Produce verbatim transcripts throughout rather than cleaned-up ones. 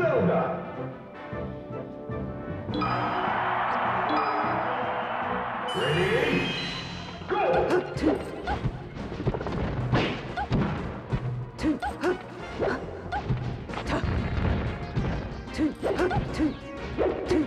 Zelda. Ready? Go! Two. Two. Two. Two. Two.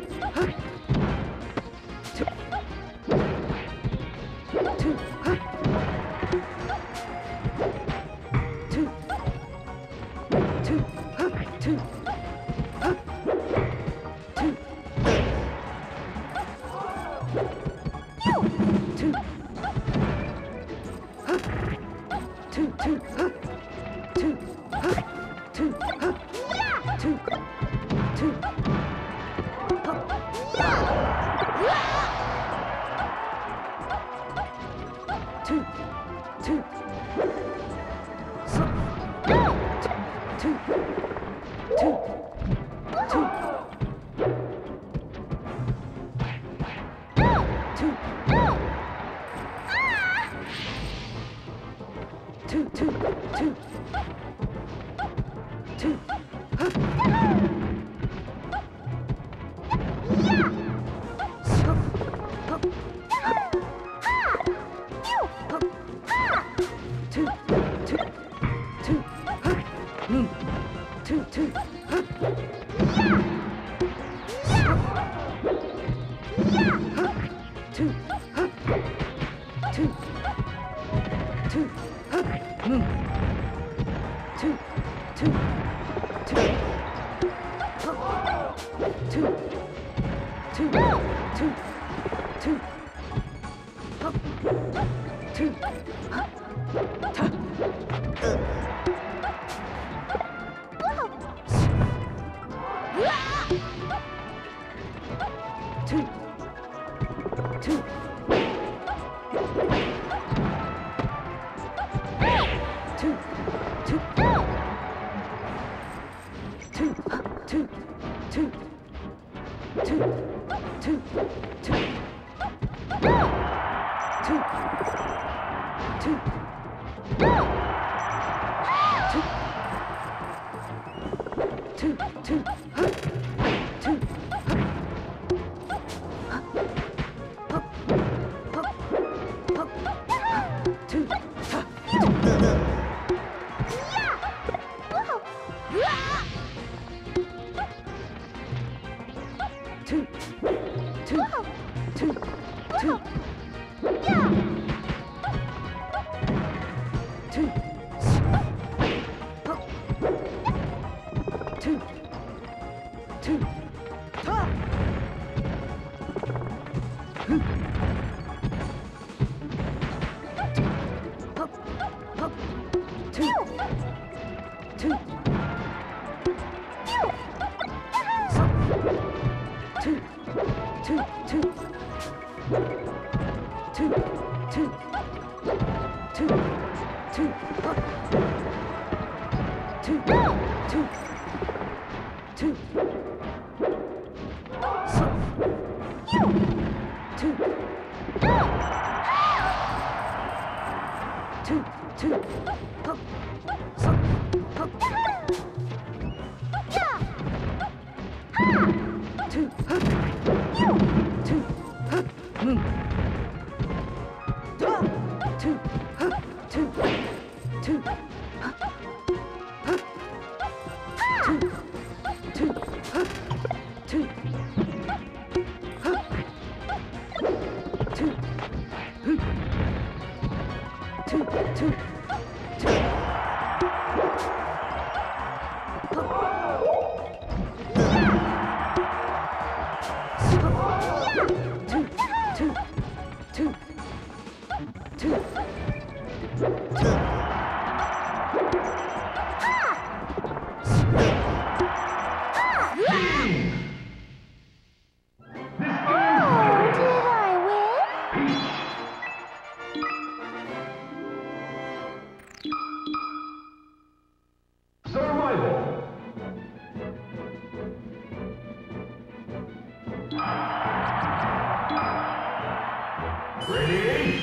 Ready?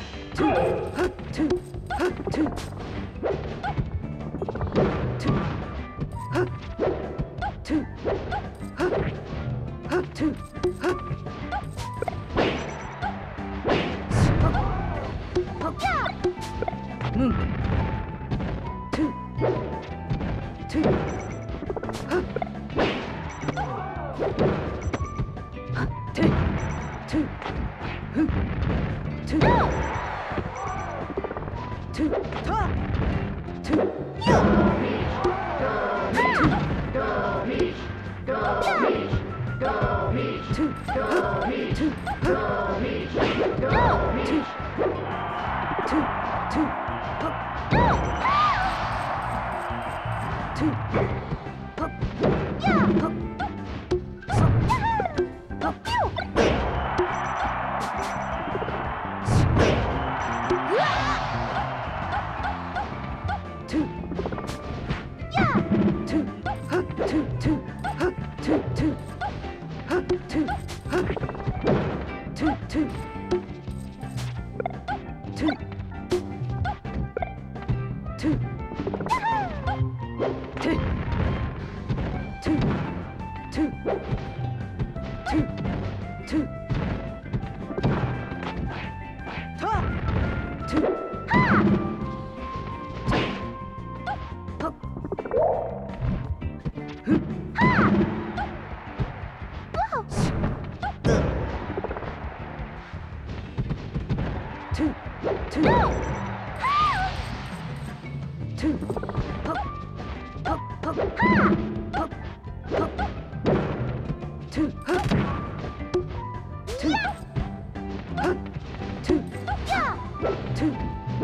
Go! Two. Two. Two. Two. Move. Two. Two. Huh. Huh. Two. Two. Huh. Two. Two. Ta. Two. Two. Two. Huh. Two. Huh. Two. Two. Two. Pop. Two. Pop. Pop. Stop. Pop. Two. Two. Huh. Two. Two. Huh. Two. Two. Huh. Two. Huh. Two. Two. Two. Two. Two. Two. Two. Two. Two. Ta. Two. Pop. Huh. Two. Two. Two. Pop. Pop. Pop. Pop. Pop. Two. Huh. Two. Huh. Two. Two.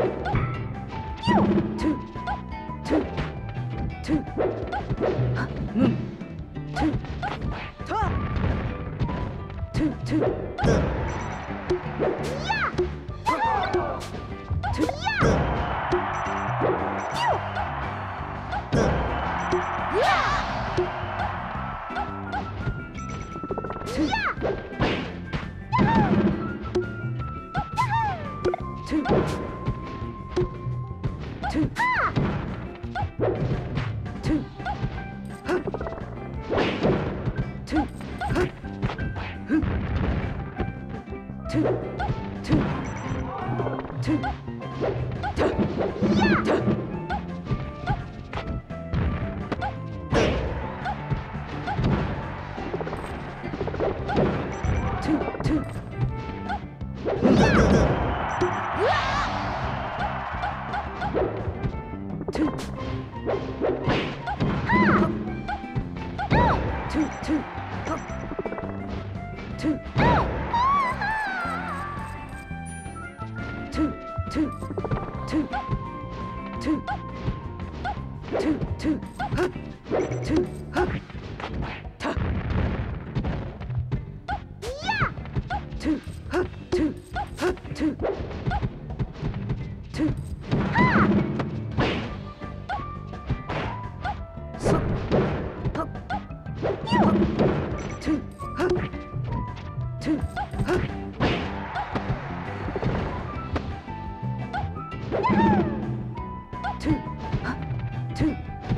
Two. Two. Two. Huh. Move. Two. Ta. Two. Two. Two. Two. Two. Two. Two. Huh. Two. Huh. Huh. Two. Two. Two. Ta. Ta. Two. Two. Two. Two. Two. Pop. Two. Two. Two. Two. Two. Two. Two. Huh. Two. Huh. Ta. Two. Huh. Two. Huh. Two. Two. Stop. Pop. Pop. Two. Huh. Two. Huh. Two. Huh. Two.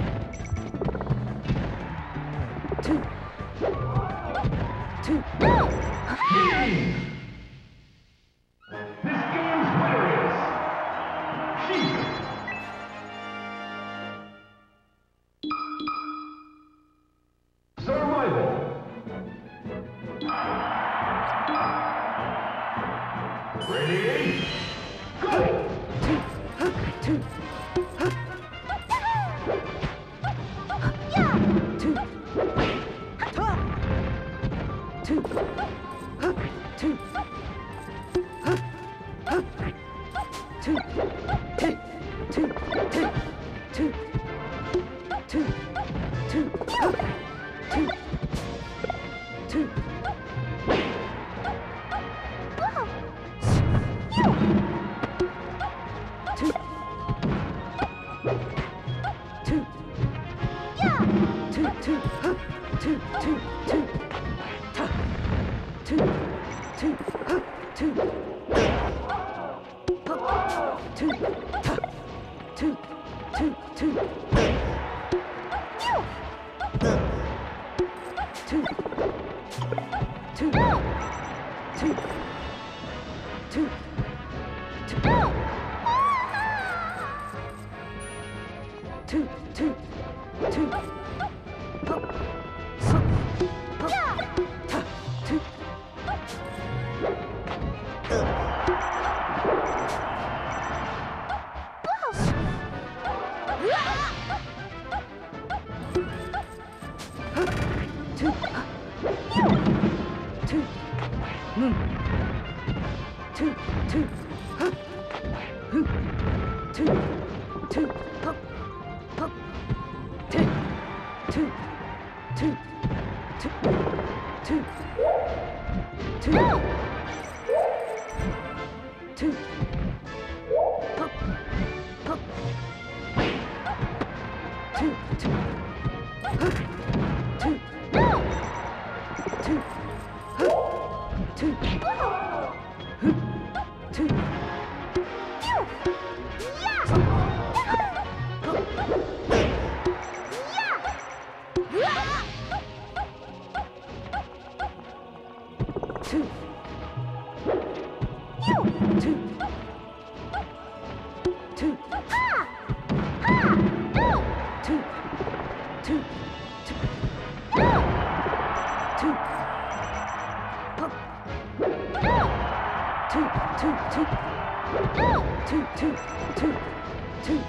Two. Two. This game's winner is Sheik. Survival. Ready? Go! Two. Huh. Two. Huh. Two. Ta. Two. Huh. Two. Huh. Huh. Two. Hey. Two. Hey. Two. Two. Two. Huh. Two. Two. Two. Two. Two. Two. Huh. Two. Two. Two. Ta. Two. Two. Huh. Two. Pop. Two. Ta. Two. Two. Two. Two. Two. Two. Two. Two. two, pop, pop, pop, ta, two. Two, two, mm. two, two, huh, two, two, two, pop, pop, two, two, two, two, two, two, two, pop, pop, two, two, huh, two, two, huh, two, huh, two, two, two, two, two, two, two, two, pop, two, two, two, two, two, two, two,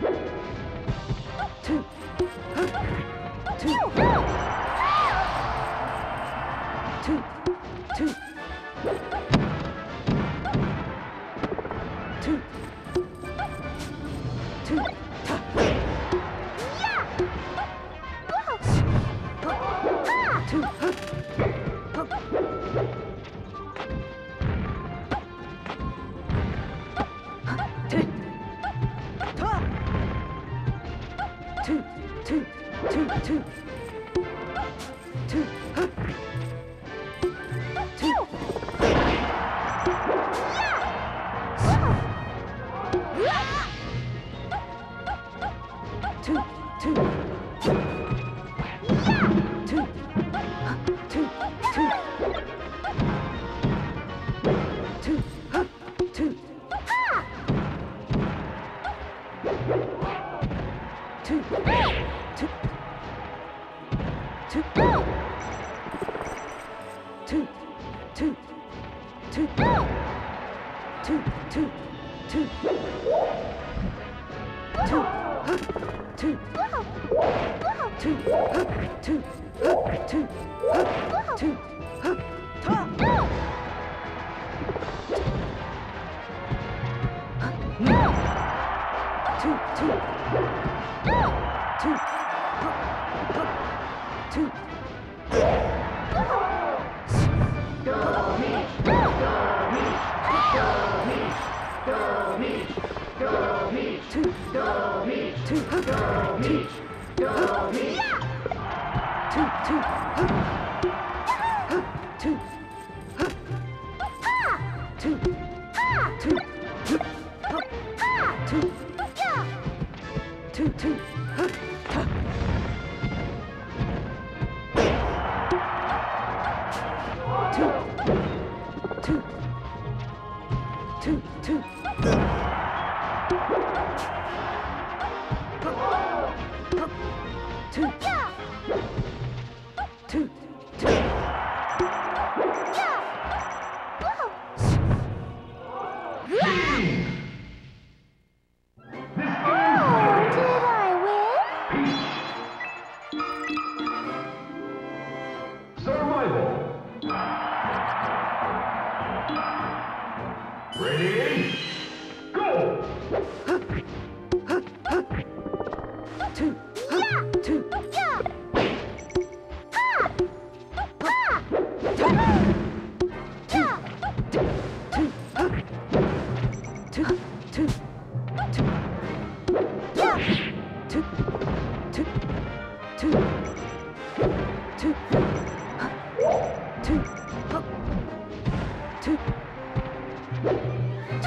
two, huh, two, two, two, two, two, ta, pop, two, huh, pop, ten, ta, two, two, two, two, two, huh, two, two, two, two, two, huh, two, two, two, huh, two, two, two, two, two, two, two, two, two, two, two, huh, two, two, huh, two, huh, two, huh, two, huh, ta, huh, no, two, two, two, pop, pop, two, Go Meech! Go Meech! Go Meech! Go Meech! Go Meech! two, Go Meech! two, huh, Go two, Meech! Go Meech! two, two, huh, huh, two, huh, two, two, huh, pop, two, two, two, huh, ta, two, two, two, two, pop, pop, two, two, two, Survival! Ready? Go! two, huh, two, two, two, two, two, two, two, two, huh, two, pop, two,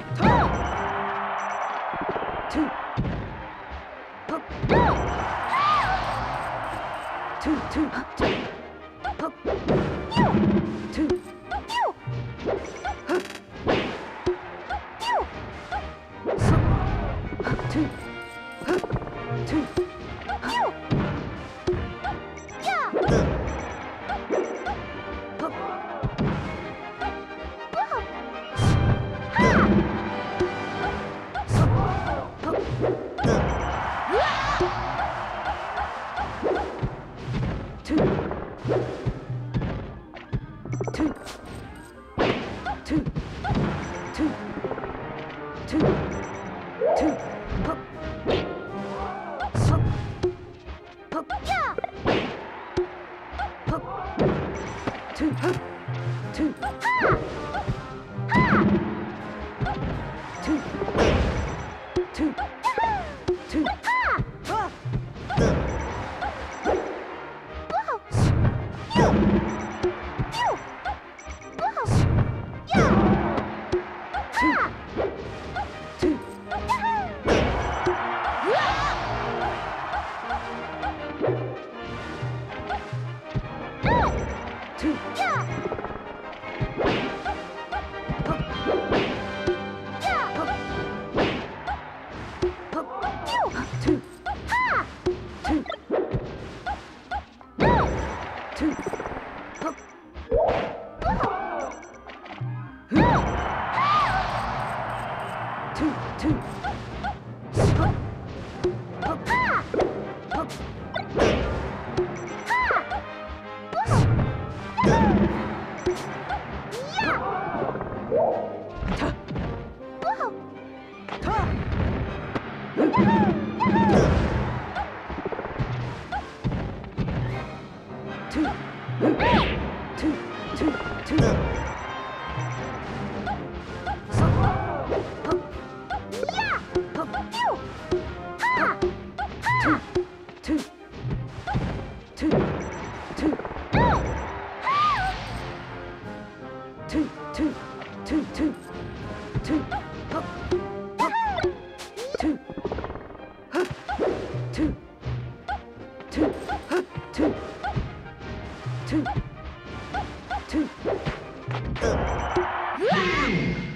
two, two, two, two, two. Two, two, two, two, two, two, two, two, pop, pop, pop, two, two, two, two, two, two, two, pop, pop, pop, two, two, two, pop, two, two, pop, pop, pop, two, two, two, two, pop, pop, two, two, two, two, two, two, two, two, two, pop, pop, two, two, two, two, two, two.